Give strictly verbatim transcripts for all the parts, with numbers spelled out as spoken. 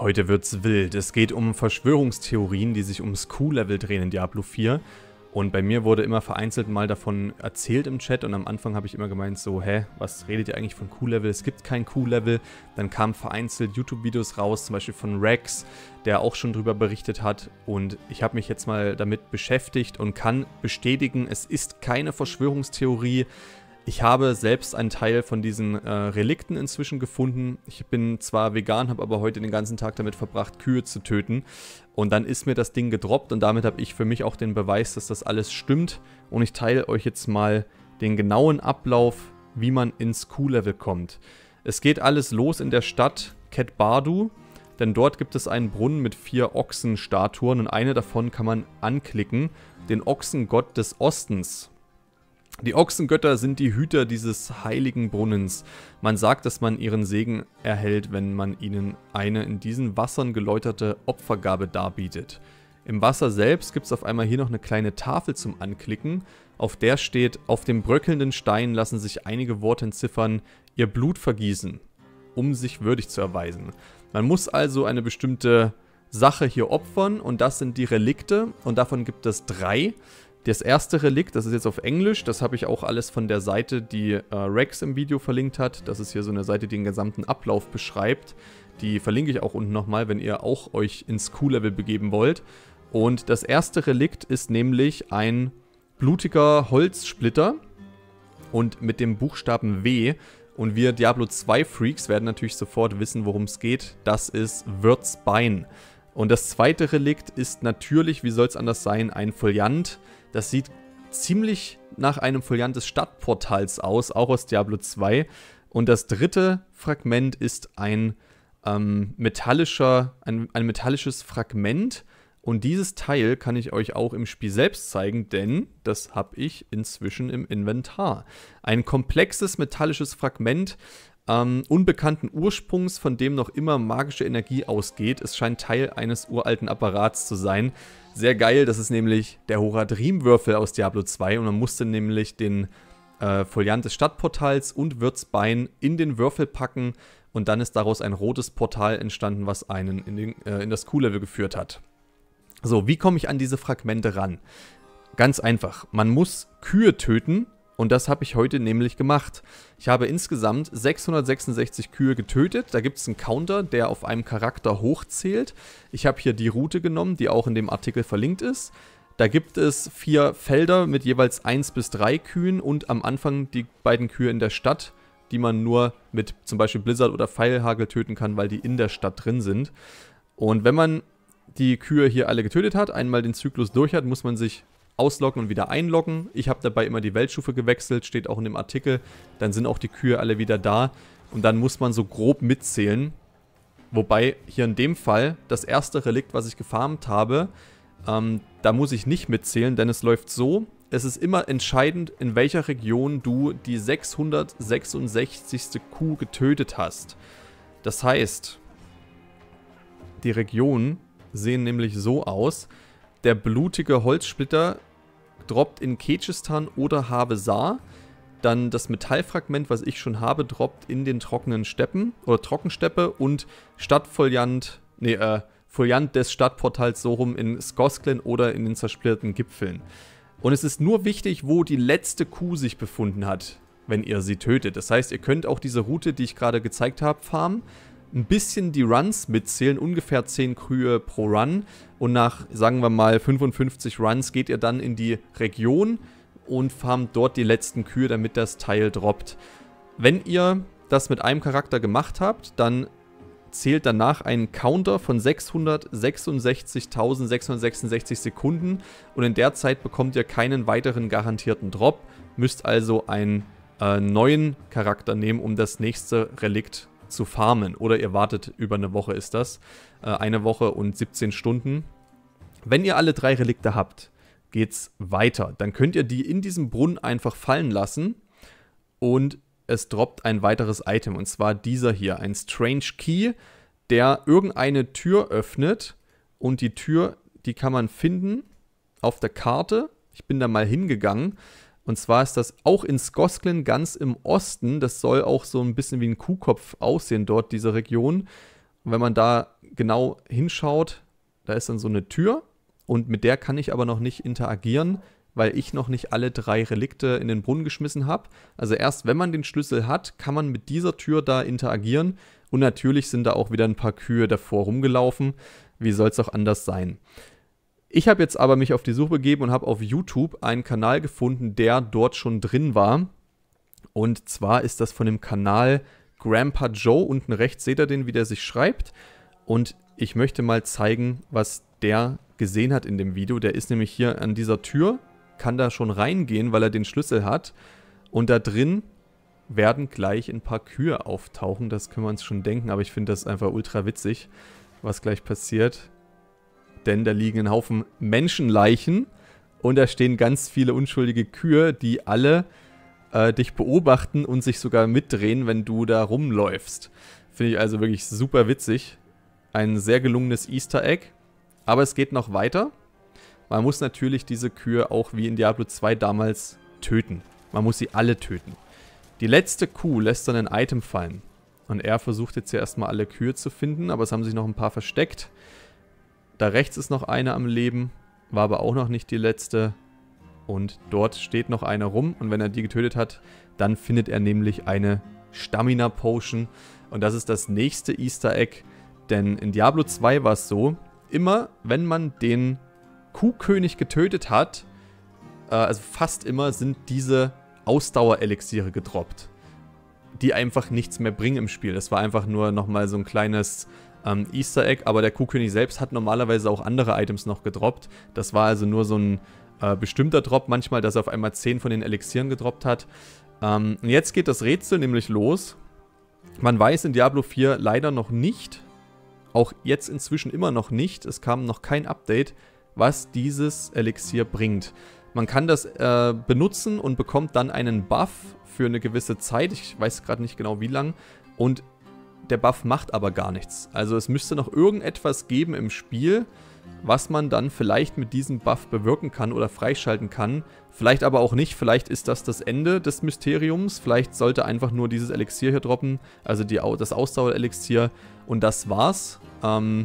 Heute wird's wild. Es geht um Verschwörungstheorien, die sich ums Q-Level drehen in Diablo vier. Und bei mir wurde immer vereinzelt mal davon erzählt im Chat und am Anfang habe ich immer gemeint so, hä, was redet ihr eigentlich von Q-Level? Es gibt kein Q-Level. Dann kamen vereinzelt YouTube-Videos raus, zum Beispiel von Rex, der auch schon drüber berichtet hat. Und ich habe mich jetzt mal damit beschäftigt und kann bestätigen, es ist keine Verschwörungstheorie. Ich habe selbst einen Teil von diesen äh, Relikten inzwischen gefunden. Ich bin zwar vegan, habe aber heute den ganzen Tag damit verbracht, Kühe zu töten. Und dann ist mir das Ding gedroppt und damit habe ich für mich auch den Beweis, dass das alles stimmt. Und ich teile euch jetzt mal den genauen Ablauf, wie man ins Q-Level kommt. Es geht alles los in der Stadt Ket Bardu, denn dort gibt es einen Brunnen mit vier Ochsenstatuen und eine davon kann man anklicken, den Ochsengott des Ostens. Die Ochsengötter sind die Hüter dieses heiligen Brunnens. Man sagt, dass man ihren Segen erhält, wenn man ihnen eine in diesen Wassern geläuterte Opfergabe darbietet. Im Wasser selbst gibt es auf einmal hier noch eine kleine Tafel zum Anklicken. Auf der steht, auf dem bröckelnden Stein lassen sich einige Worte entziffern, ihr Blut vergießen, um sich würdig zu erweisen. Man muss also eine bestimmte Sache hier opfern und das sind die Relikte und davon gibt es drei. Das erste Relikt, das ist jetzt auf Englisch, das habe ich auch alles von der Seite, die äh, Rex im Video verlinkt hat. Das ist hier so eine Seite, die den gesamten Ablauf beschreibt. Die verlinke ich auch unten nochmal, wenn ihr auch euch ins Q-Level begeben wollt. Und das erste Relikt ist nämlich ein blutiger Holzsplitter und mit dem Buchstaben W. Und wir Diablo zwei Freaks werden natürlich sofort wissen, worum es geht. Das ist Wirts Bein. Und das zweite Relikt ist natürlich, wie soll es anders sein, ein Foliant. Das sieht ziemlich nach einem Foliant des Stadtportals aus, auch aus Diablo zwei. Und das dritte Fragment ist ein, ähm, metallischer, ein, ein metallisches Fragment. Und dieses Teil kann ich euch auch im Spiel selbst zeigen, denn das habe ich inzwischen im Inventar. Ein komplexes metallisches Fragment, Ähm, unbekannten Ursprungs, von dem noch immer magische Energie ausgeht. Es scheint Teil eines uralten Apparats zu sein. Sehr geil, das ist nämlich der Horadrim-Würfel aus Diablo zwei und man musste nämlich den äh, Foliant des Stadtportals und Wirts Bein in den Würfel packen und dann ist daraus ein rotes Portal entstanden, was einen in, den, äh, in das Q-Level geführt hat. So, wie komme ich an diese Fragmente ran? Ganz einfach, man muss Kühe töten. Und das habe ich heute nämlich gemacht. Ich habe insgesamt sechshundertsechsundsechzig Kühe getötet. Da gibt es einen Counter, der auf einem Charakter hochzählt. Ich habe hier die Route genommen, die auch in dem Artikel verlinkt ist. Da gibt es vier Felder mit jeweils eins bis drei Kühen und am Anfang die beiden Kühe in der Stadt, die man nur mit zum Beispiel Blizzard oder Pfeilhagel töten kann, weil die in der Stadt drin sind. Und wenn man die Kühe hier alle getötet hat, einmal den Zyklus durch hat, muss man sich ausloggen und wieder einloggen. Ich habe dabei immer die Weltstufe gewechselt, steht auch in dem Artikel. Dann sind auch die Kühe alle wieder da und dann muss man so grob mitzählen. Wobei hier in dem Fall das erste Relikt, was ich gefarmt habe, ähm, da muss ich nicht mitzählen, denn es läuft so, es ist immer entscheidend, in welcher Region du die sechshundertsechsundsechzigste Kuh getötet hast. Das heißt, die Regionen sehen nämlich so aus. Der blutige Holzsplitter droppt in Kechistan oder Havesar. Dann das Metallfragment, was ich schon habe, droppt in den trockenen Steppen oder Trockensteppe und Stadtfoliant, nee, äh, Foliant des Stadtportals so rum in Skosklen oder in den zersplitterten Gipfeln. Und es ist nur wichtig, wo die letzte Kuh sich befunden hat, wenn ihr sie tötet. Das heißt, ihr könnt auch diese Route, die ich gerade gezeigt habe, farmen. Ein bisschen die Runs mitzählen, ungefähr zehn Kühe pro Run und nach, sagen wir mal, fünfundfünfzig Runs geht ihr dann in die Region und farmt dort die letzten Kühe, damit das Teil droppt. Wenn ihr das mit einem Charakter gemacht habt, dann zählt danach ein Counter von sechshundertsechsundsechzigtausendsechshundertsechsundsechzig Sekunden und in der Zeit bekommt ihr keinen weiteren garantierten Drop, müsst also einen äh, neuen Charakter nehmen, um das nächste Relikt zu farmen. Oder ihr wartet über eine Woche ist das. Äh, eine Woche und siebzehn Stunden. Wenn ihr alle drei Relikte habt, geht's weiter. Dann könnt ihr die in diesem Brunnen einfach fallen lassen und es droppt ein weiteres Item. Und zwar dieser hier. Ein Strange Key, der irgendeine Tür öffnet und die Tür, die kann man finden auf der Karte. Ich bin da mal hingegangen. Und zwar ist das auch in Skosklen ganz im Osten. Das soll auch so ein bisschen wie ein Kuhkopf aussehen dort, diese Region. Und wenn man da genau hinschaut, da ist dann so eine Tür und mit der kann ich aber noch nicht interagieren, weil ich noch nicht alle drei Relikte in den Brunnen geschmissen habe. Also erst wenn man den Schlüssel hat, kann man mit dieser Tür da interagieren. Und natürlich sind da auch wieder ein paar Kühe davor rumgelaufen. Wie soll es auch anders sein? Ich habe jetzt aber mich auf die Suche begeben und habe auf YouTube einen Kanal gefunden, der dort schon drin war. Und zwar ist das von dem Kanal Grandpa Joe. Unten rechts seht ihr den, wie der sich schreibt. Und ich möchte mal zeigen, was der gesehen hat in dem Video. Der ist nämlich hier an dieser Tür, kann da schon reingehen, weil er den Schlüssel hat. Und da drin werden gleich ein paar Kühe auftauchen. Das können wir uns schon denken, aber ich finde das einfach ultra witzig, was gleich passiert. Denn da liegen ein Haufen Menschenleichen und da stehen ganz viele unschuldige Kühe, die alle äh, dich beobachten und sich sogar mitdrehen, wenn du da rumläufst. Finde ich also wirklich super witzig. Ein sehr gelungenes Easter Egg. Aber es geht noch weiter. Man muss natürlich diese Kühe auch wie in Diablo zwei damals töten. Man muss sie alle töten. Die letzte Kuh lässt dann ein Item fallen. Und er versucht jetzt hier erstmal alle Kühe zu finden, aber es haben sich noch ein paar versteckt. Da rechts ist noch eine am Leben, war aber auch noch nicht die letzte. Und dort steht noch einer rum und wenn er die getötet hat, dann findet er nämlich eine Stamina Potion. Und das ist das nächste Easter Egg, denn in Diablo zwei war es so, immer wenn man den Kuhkönig getötet hat, äh, also fast immer sind diese Ausdauerelixiere gedroppt, die einfach nichts mehr bringen im Spiel. Das war einfach nur nochmal so ein kleines ähm, Easter Egg, aber der Kuhkönig selbst hat normalerweise auch andere Items noch gedroppt. Das war also nur so ein äh, bestimmter Drop manchmal, dass er auf einmal zehn von den Elixieren gedroppt hat. Ähm, und jetzt geht das Rätsel nämlich los. Man weiß in Diablo vier leider noch nicht, auch jetzt inzwischen immer noch nicht, es kam noch kein Update, was dieses Elixier bringt. Man kann das äh, benutzen und bekommt dann einen Buff für eine gewisse Zeit. Ich weiß gerade nicht genau wie lang. Und der Buff macht aber gar nichts. Also es müsste noch irgendetwas geben im Spiel, was man dann vielleicht mit diesem Buff bewirken kann oder freischalten kann. Vielleicht aber auch nicht. Vielleicht ist das das Ende des Mysteriums. Vielleicht sollte einfach nur dieses Elixier hier droppen. Also die, das Ausdauer-Elixier. Und das war's. Ähm...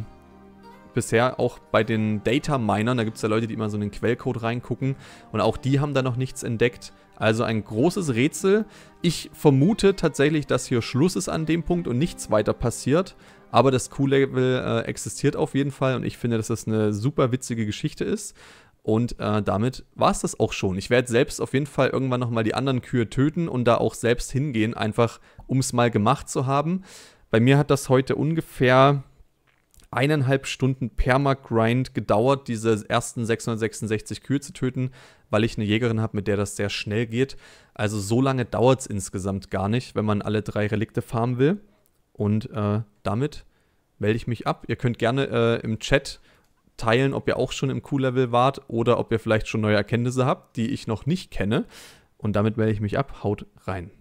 Bisher auch bei den Data-Minern, da gibt es ja Leute, die immer so in den Quellcode reingucken und auch die haben da noch nichts entdeckt. Also ein großes Rätsel. Ich vermute tatsächlich, dass hier Schluss ist an dem Punkt und nichts weiter passiert, aber das Q-Level äh, existiert auf jeden Fall und ich finde, dass das eine super witzige Geschichte ist. Und äh, damit war es das auch schon. Ich werde selbst auf jeden Fall irgendwann nochmal die anderen Kühe töten und da auch selbst hingehen, einfach um es mal gemacht zu haben. Bei mir hat das heute ungefähr eineinhalb Stunden Perma-Grind gedauert, diese ersten sechshundertsechsundsechzig Kühe zu töten, weil ich eine Jägerin habe, mit der das sehr schnell geht. Also so lange dauert es insgesamt gar nicht, wenn man alle drei Relikte farmen will. Und äh, damit melde ich mich ab. Ihr könnt gerne äh, im Chat teilen, ob ihr auch schon im Q-Level wart oder ob ihr vielleicht schon neue Erkenntnisse habt, die ich noch nicht kenne. Und damit melde ich mich ab. Haut rein.